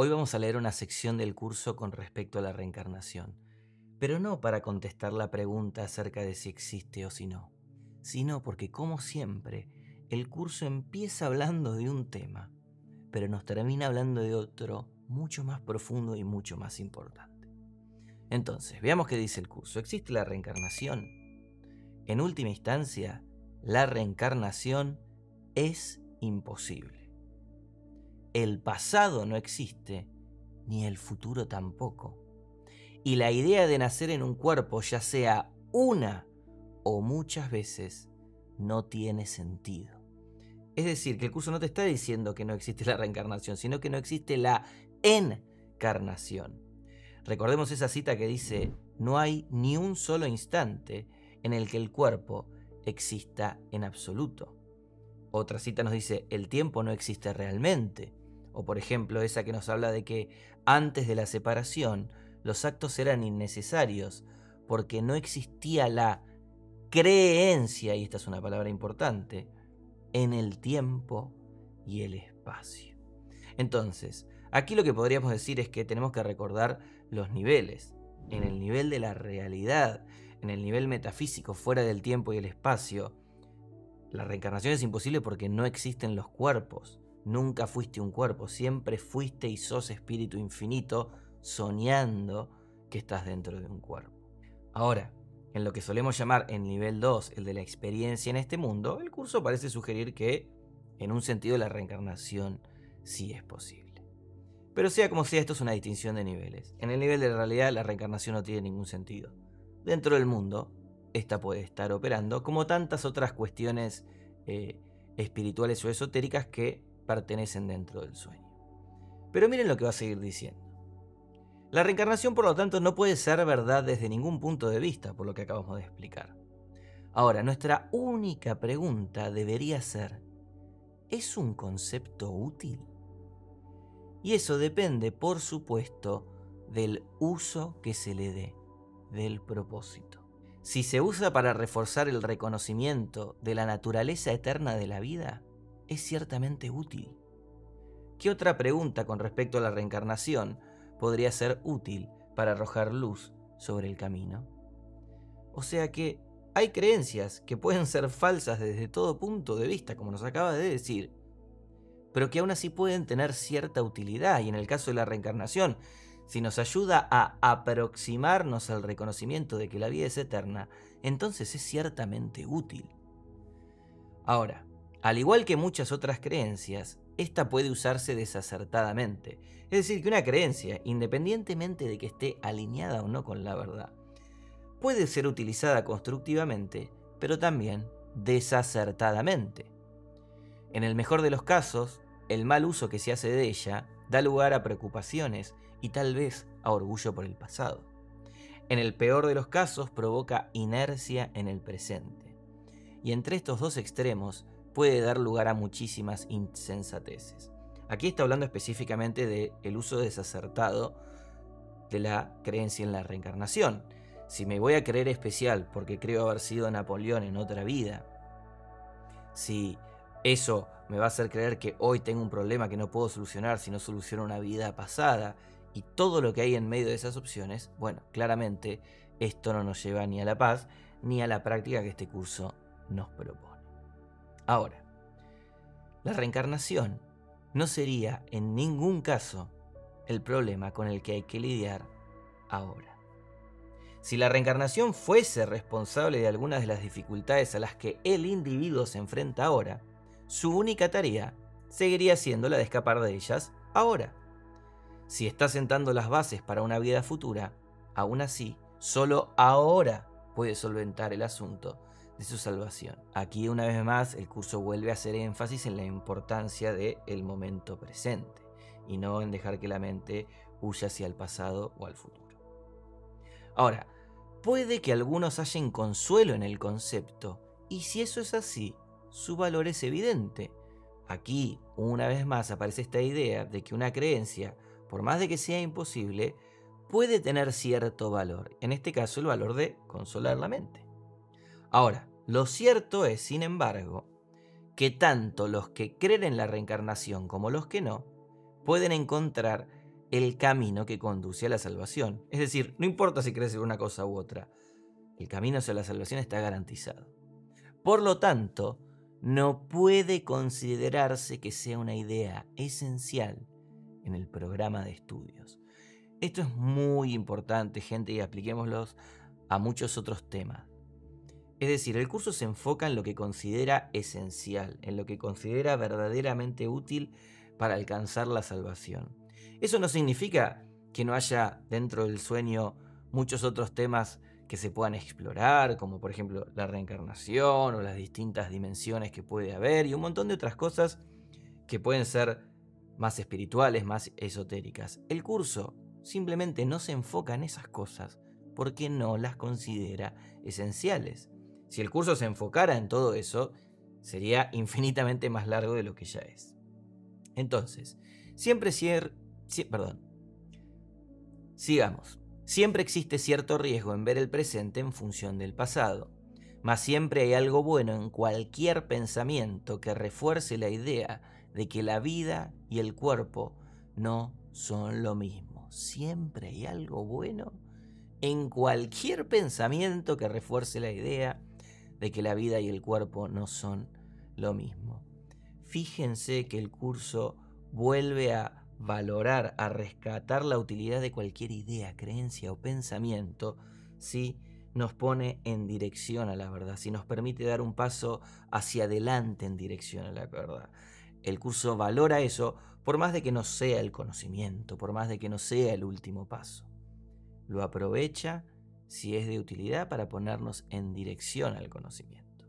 Hoy vamos a leer una sección del curso con respecto a la reencarnación, pero no para contestar la pregunta acerca de si existe o si no, sino porque, como siempre, el curso empieza hablando de un tema, pero nos termina hablando de otro mucho más profundo y mucho más importante. Entonces, veamos qué dice el curso. ¿Existe la reencarnación? En última instancia, la reencarnación es imposible. El pasado no existe, ni el futuro tampoco. Y la idea de nacer en un cuerpo, ya sea una o muchas veces, no tiene sentido. Es decir, que el curso no te está diciendo que no existe la reencarnación, sino que no existe la encarnación. Recordemos esa cita que dice: no hay ni un solo instante en el que el cuerpo exista en absoluto. Otra cita nos dice: el tiempo no existe realmente. O por ejemplo esa que nos habla de que antes de la separación los actos eran innecesarios porque no existía la creencia, y esta es una palabra importante, en el tiempo y el espacio. Entonces, aquí lo que podríamos decir es que tenemos que recordar los niveles. En el nivel de la realidad, en el nivel metafísico, fuera del tiempo y el espacio, la reencarnación es imposible porque no existen los cuerpos. Nunca fuiste un cuerpo, siempre fuiste y sos espíritu infinito, soñando que estás dentro de un cuerpo. Ahora, en lo que solemos llamar el nivel 2, el de la experiencia en este mundo, el curso parece sugerir que, en un sentido, la reencarnación sí es posible. Pero sea como sea, esto es una distinción de niveles. En el nivel de la realidad, la reencarnación no tiene ningún sentido. Dentro del mundo, esta puede estar operando, como tantas otras cuestiones espirituales o esotéricas que pertenecen dentro del sueño. Pero miren lo que va a seguir diciendo. La reencarnación, por lo tanto, no puede ser verdad desde ningún punto de vista, por lo que acabamos de explicar. Ahora, nuestra única pregunta debería ser: ¿es un concepto útil? Y eso depende, por supuesto, del uso que se le dé, del propósito. Si se usa para reforzar el reconocimiento de la naturaleza eterna de la vida, es ciertamente útil. ¿Qué otra pregunta con respecto a la reencarnación podría ser útil para arrojar luz sobre el camino? O sea que hay creencias que pueden ser falsas desde todo punto de vista, como nos acaba de decir, pero que aún así pueden tener cierta utilidad. Y en el caso de la reencarnación, si nos ayuda a aproximarnos al reconocimiento de que la vida es eterna, entonces es ciertamente útil. Ahora, al igual que muchas otras creencias, esta puede usarse desacertadamente. Es decir, que una creencia, independientemente de que esté alineada o no con la verdad, puede ser utilizada constructivamente, pero también desacertadamente. En el mejor de los casos, el mal uso que se hace de ella da lugar a preocupaciones y tal vez a orgullo por el pasado. En el peor de los casos provoca inercia en el presente. Y entre estos dos extremos puede dar lugar a muchísimas insensateces. Aquí está hablando específicamente del uso desacertado de la creencia en la reencarnación. Si me voy a creer especial porque creo haber sido Napoleón en otra vida, si eso me va a hacer creer que hoy tengo un problema que no puedo solucionar si no soluciono una vida pasada, y todo lo que hay en medio de esas opciones, bueno, claramente esto no nos lleva ni a la paz ni a la práctica que este curso nos propone. Ahora, la reencarnación no sería en ningún caso el problema con el que hay que lidiar ahora. Si la reencarnación fuese responsable de algunas de las dificultades a las que el individuo se enfrenta ahora, su única tarea seguiría siendo la de escapar de ellas ahora. Si está sentando las bases para una vida futura, aún así, solo ahora puede solventar el asunto de su salvación. Aquí, una vez más, el curso vuelve a hacer énfasis en la importancia del momento presente y no en dejar que la mente huya hacia el pasado o al futuro. Ahora, puede que algunos hallen consuelo en el concepto, y si eso es así, su valor es evidente. Aquí, una vez más, aparece esta idea de que una creencia, por más de que sea imposible, puede tener cierto valor, en este caso el valor de consolar la mente. Ahora, lo cierto es, sin embargo, que tanto los que creen en la reencarnación como los que no, pueden encontrar el camino que conduce a la salvación. Es decir, no importa si crees en una cosa u otra, el camino hacia la salvación está garantizado. Por lo tanto, no puede considerarse que sea una idea esencial en el programa de estudios. Esto es muy importante, gente, y apliquémoslos a muchos otros temas. Es decir, el curso se enfoca en lo que considera esencial, en lo que considera verdaderamente útil para alcanzar la salvación. Eso no significa que no haya dentro del sueño muchos otros temas que se puedan explorar, como por ejemplo la reencarnación o las distintas dimensiones que puede haber y un montón de otras cosas que pueden ser más espirituales, más esotéricas. El curso simplemente no se enfoca en esas cosas porque no las considera esenciales. Si el curso se enfocara en todo eso, sería infinitamente más largo de lo que ya es. Entonces, sigamos. Siempre existe cierto riesgo en ver el presente en función del pasado, mas siempre hay algo bueno en cualquier pensamiento que refuerce la idea de que la vida y el cuerpo no son lo mismo. Siempre hay algo bueno en cualquier pensamiento que refuerce la idea de que la vida y el cuerpo no son lo mismo. Fíjense que el curso vuelve a valorar, a rescatar la utilidad de cualquier idea, creencia o pensamiento si nos pone en dirección a la verdad, si nos permite dar un paso hacia adelante en dirección a la verdad. El curso valora eso por más de que no sea el conocimiento, por más de que no sea el último paso. Lo aprovecha si es de utilidad para ponernos en dirección al conocimiento.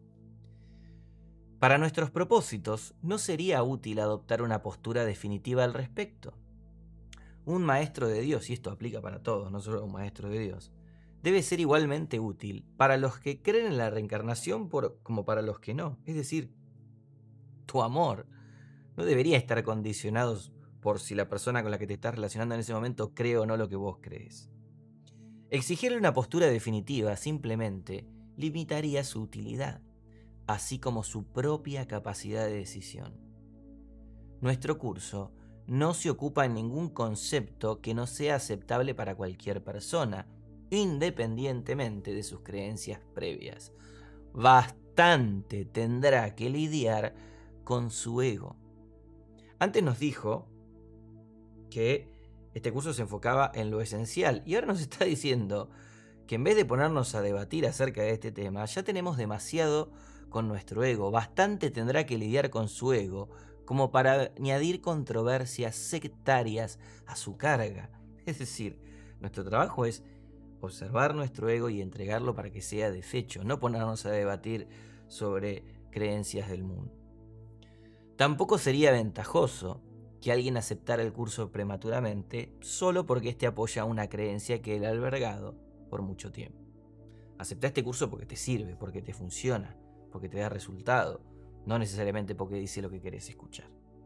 Para nuestros propósitos, no sería útil adoptar una postura definitiva al respecto. Un maestro de Dios, y esto aplica para todos, no solo un maestro de Dios, debe ser igualmente útil para los que creen en la reencarnación como para los que no. Es decir, tu amor no debería estar condicionado por si la persona con la que te estás relacionando en ese momento cree o no lo que vos crees. Exigirle una postura definitiva simplemente limitaría su utilidad, así como su propia capacidad de decisión. Nuestro curso no se ocupa en ningún concepto que no sea aceptable para cualquier persona, independientemente de sus creencias previas. Bastante tendrá que lidiar con su ego. Antes nos dijo que este curso se enfocaba en lo esencial y ahora nos está diciendo que en vez de ponernos a debatir acerca de este tema, ya tenemos demasiado con nuestro ego. Bastante tendrá que lidiar con su ego como para añadir controversias sectarias a su carga. Es decir, nuestro trabajo es observar nuestro ego y entregarlo para que sea deshecho, no ponernos a debatir sobre creencias del mundo. Tampoco sería ventajoso que alguien aceptara el curso prematuramente solo porque éste apoya una creencia que él ha albergado por mucho tiempo. Acepta este curso porque te sirve, porque te funciona, porque te da resultado, no necesariamente porque dice lo que querés escuchar.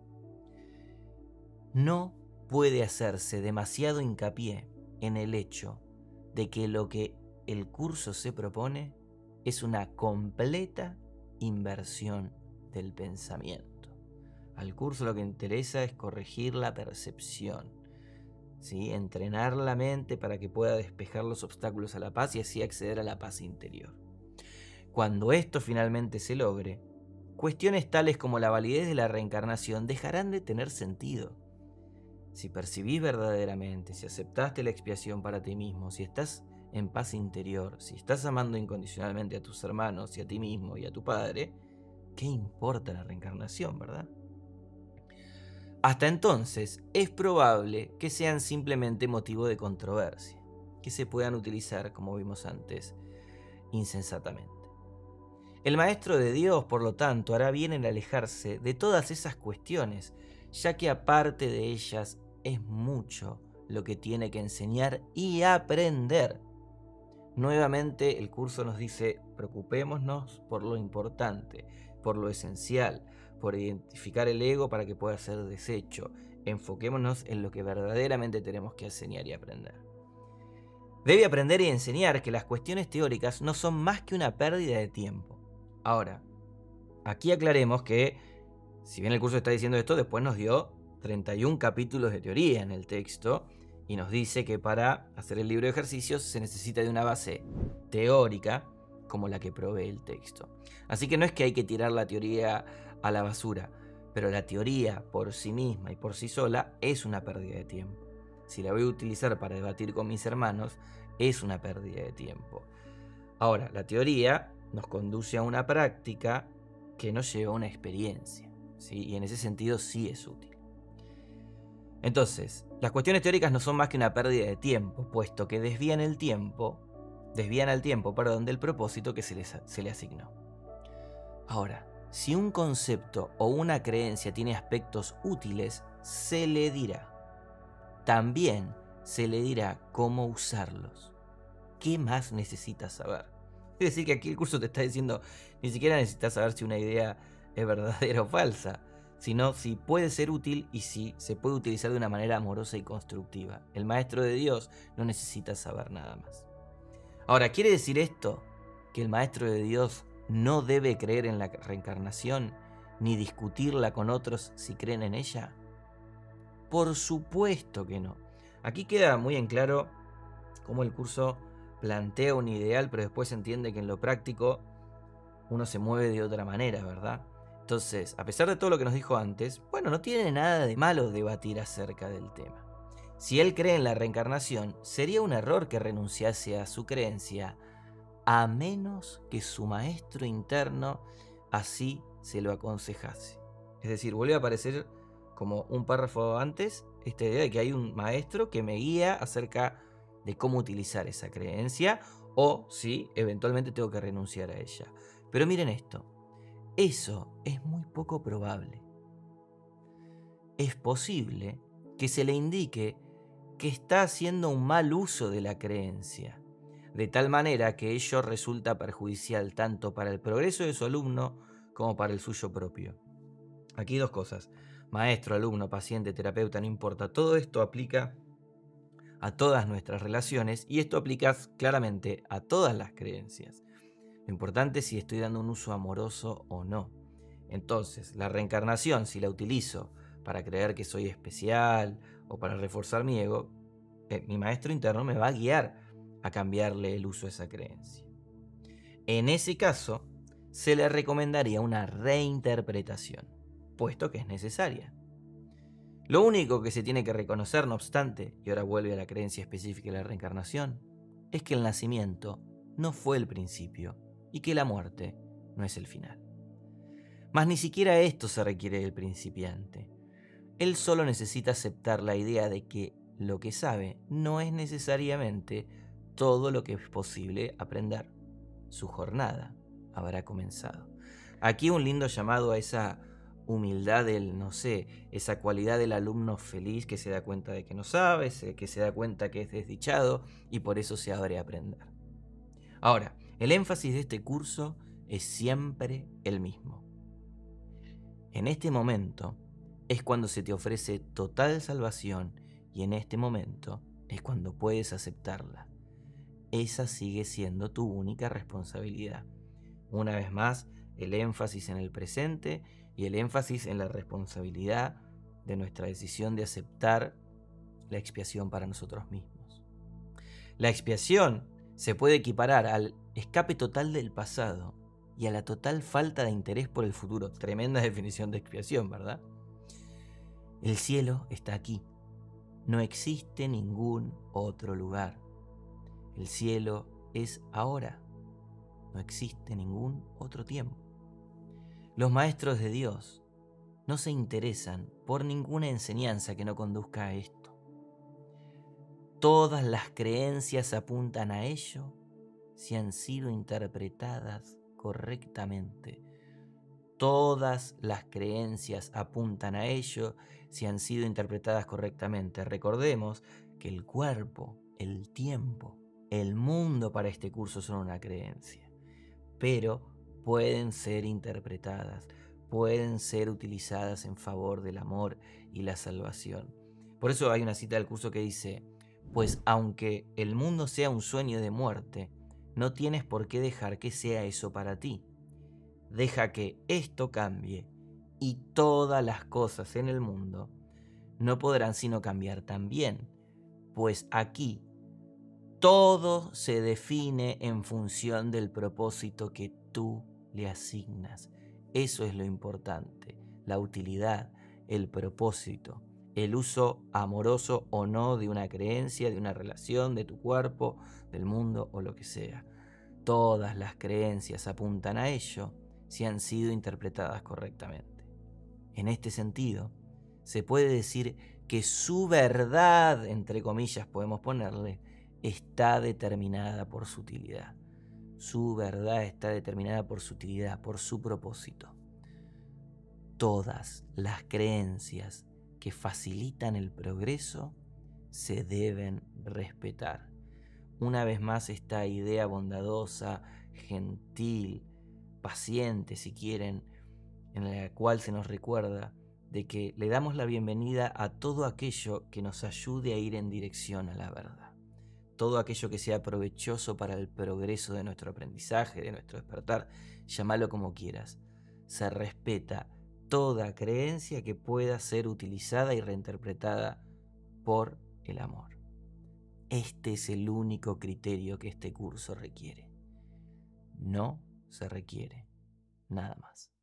No puede hacerse demasiado hincapié en el hecho de que lo que el curso se propone es una completa inversión del pensamiento. Al curso lo que interesa es corregir la percepción, ¿sí? Entrenar la mente para que pueda despejar los obstáculos a la paz y así acceder a la paz interior. Cuando esto finalmente se logre, cuestiones tales como la validez de la reencarnación dejarán de tener sentido. Si percibís verdaderamente, si aceptaste la expiación para ti mismo, si estás en paz interior, si estás amando incondicionalmente a tus hermanos y a ti mismo y a tu padre, ¿qué importa la reencarnación, verdad? Hasta entonces, es probable que sean simplemente motivo de controversia, que se puedan utilizar, como vimos antes, insensatamente. El Maestro de Dios, por lo tanto, hará bien en alejarse de todas esas cuestiones, ya que aparte de ellas es mucho lo que tiene que enseñar y aprender. Nuevamente, el curso nos dice, preocupémonos por lo importante, por lo esencial, por identificar el ego para que pueda ser deshecho. Enfoquémonos en lo que verdaderamente tenemos que enseñar y aprender. Debe aprender y enseñar que las cuestiones teóricas no son más que una pérdida de tiempo. Ahora, aquí aclaremos que, si bien el curso está diciendo esto, después nos dio 31 capítulos de teoría en el texto y nos dice que para hacer el libro de ejercicios se necesita de una base teórica como la que provee el texto. Así que no es que hay que tirar la teoría a la basura, pero la teoría por sí misma y por sí sola es una pérdida de tiempo. Si la voy a utilizar para debatir con mis hermanos, es una pérdida de tiempo. Ahora, la teoría nos conduce a una práctica que nos lleva a una experiencia, ¿sí? Y en ese sentido sí es útil. Entonces, las cuestiones teóricas no son más que una pérdida de tiempo, puesto que desvían al tiempo del propósito que se le asignó. Ahora, si un concepto o una creencia tiene aspectos útiles, se le dirá. También se le dirá cómo usarlos. ¿Qué más necesitas saber? Es decir, que aquí el curso te está diciendo, ni siquiera necesitas saber si una idea es verdadera o falsa, sino si puede ser útil y si se puede utilizar de una manera amorosa y constructiva. El maestro de Dios no necesita saber nada más. Ahora, ¿quiere decir esto que el maestro de Dios no debe creer en la reencarnación ni discutirla con otros si creen en ella? Por supuesto que no. Aquí queda muy en claro cómo el curso plantea un ideal, pero después entiende que en lo práctico uno se mueve de otra manera, ¿verdad? Entonces, a pesar de todo lo que nos dijo antes, bueno, no tiene nada de malo debatir acerca del tema. Si él cree en la reencarnación, sería un error que renunciase a su creencia, a menos que su maestro interno así se lo aconsejase. Es decir, vuelve a aparecer como un párrafo antes esta idea de que hay un maestro que me guía acerca de cómo utilizar esa creencia o si eventualmente tengo que renunciar a ella. Pero miren esto, eso es muy poco probable. Es posible que se le indique que está haciendo un mal uso de la creencia, de tal manera que ello resulta perjudicial tanto para el progreso de su alumno como para el suyo propio. Aquí dos cosas, maestro, alumno, paciente, terapeuta, no importa, todo esto aplica a todas nuestras relaciones y esto aplica claramente a todas las creencias. Lo importante es si estoy dando un uso amoroso o no. Entonces, la reencarnación, si la utilizo para creer que soy especial o para reforzar mi ego, mi maestro interno me va a guiar a cambiarle el uso a esa creencia. En ese caso, se le recomendaría una reinterpretación, puesto que es necesaria. Lo único que se tiene que reconocer, no obstante, y ahora vuelve a la creencia específica de la reencarnación, es que el nacimiento no fue el principio y que la muerte no es el final. Mas ni siquiera esto se requiere del principiante. Él solo necesita aceptar la idea de que lo que sabe no es necesariamente todo lo que es posible aprender. Su jornada habrá comenzado. Aquí un lindo llamado a esa humildad del, no sé, esa cualidad del alumno feliz que se da cuenta de que no sabe, que se da cuenta que es desdichado y por eso se abre a aprender. Ahora, el énfasis de este curso es siempre el mismo. En este momento es cuando se te ofrece total salvación y en este momento es cuando puedes aceptarla. Esa sigue siendo tu única responsabilidad. Una vez más, el énfasis en el presente y el énfasis en la responsabilidad de nuestra decisión de aceptar la expiación para nosotros mismos. La expiación se puede equiparar al escape total del pasado y a la total falta de interés por el futuro. Tremenda definición de expiación, ¿verdad? El cielo está aquí. No existe ningún otro lugar. El cielo es ahora. No existe ningún otro tiempo. Los maestros de Dios no se interesan por ninguna enseñanza que no conduzca a esto. Todas las creencias apuntan a ello si han sido interpretadas correctamente. Todas las creencias apuntan a ello si han sido interpretadas correctamente. Recordemos que el cuerpo, el tiempo, el mundo para este curso son una creencia, pero pueden ser interpretadas, pueden ser utilizadas en favor del amor y la salvación. Por eso hay una cita del curso que dice: pues aunque el mundo sea un sueño de muerte, no tienes por qué dejar que sea eso para ti. Deja que esto cambie y todas las cosas en el mundo no podrán sino cambiar también, pues aquí todo se define en función del propósito que tú le asignas. Eso es lo importante, la utilidad, el propósito, el uso amoroso o no de una creencia, de una relación, de tu cuerpo, del mundo o lo que sea. Todas las creencias apuntan a ello si han sido interpretadas correctamente. En este sentido, se puede decir que su verdad, entre comillas podemos ponerle, está determinada por su utilidad. Su verdad está determinada por su utilidad, por su propósito. Todas las creencias que facilitan el progreso se deben respetar. Una vez más, esta idea bondadosa, gentil, paciente, si quieren, en la cual se nos recuerda de que le damos la bienvenida a todo aquello que nos ayude a ir en dirección a la verdad. Todo aquello que sea provechoso para el progreso de nuestro aprendizaje, de nuestro despertar, llámalo como quieras. Se respeta toda creencia que pueda ser utilizada y reinterpretada por el amor. Este es el único criterio que este curso requiere. No se requiere nada más.